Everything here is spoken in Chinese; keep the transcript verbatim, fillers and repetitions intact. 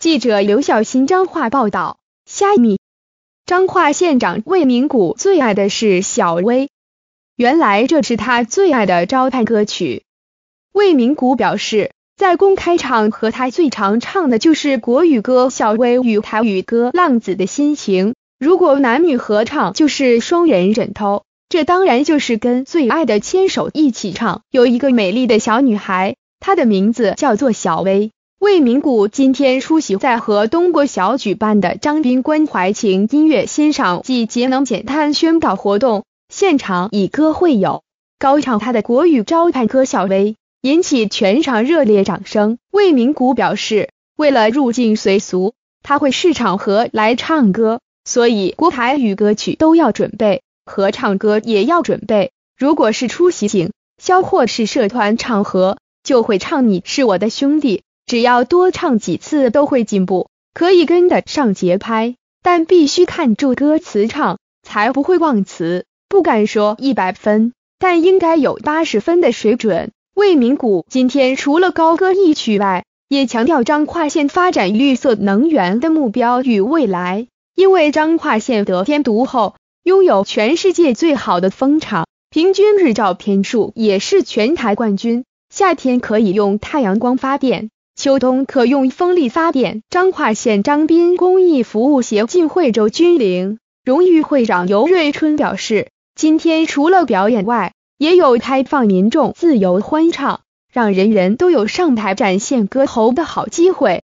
记者刘晓新彰化报道。虾米，彰化县长魏明谷最爱的是小薇，原来这是他最爱的招牌歌曲。魏明谷表示，在公开场合他最常唱的就是国语歌《小薇》与台语歌《浪子的心情》，如果男女合唱就是双人枕头，这当然就是跟最爱的牵手一起唱。有一个美丽的小女孩，她的名字叫做小薇。魏明谷今天出席在河东国小举办的张斌关怀情音乐欣赏暨节能减碳宣导活动，现场以歌会友，高唱他的国语招牌歌《小薇》，引起全场热烈掌声。魏明谷表示，为了入境随俗，他会视场合来唱歌，所以国台语歌曲都要准备，合唱歌也要准备。如果是出席警消或是社团场合，就会唱你是我的兄弟，只要多唱几次都会进步，可以跟得上节拍，但必须看住歌词唱，才不会忘词。不敢说一百分，但应该有八十分的水准。魏明谷今天除了高歌一曲外，也强调彰化县发展绿色能源的目标与未来。因为彰化县得天独厚，拥有全世界最好的风场，平均日照天数也是全台冠军。夏天可以用太阳光发电，秋冬可用风力发电。彰化县张斌公益服务协进会周君玲荣誉会长尤瑞春表示，今天除了表演外，也有开放民众自由欢唱，让人人都有上台展现歌喉的好机会。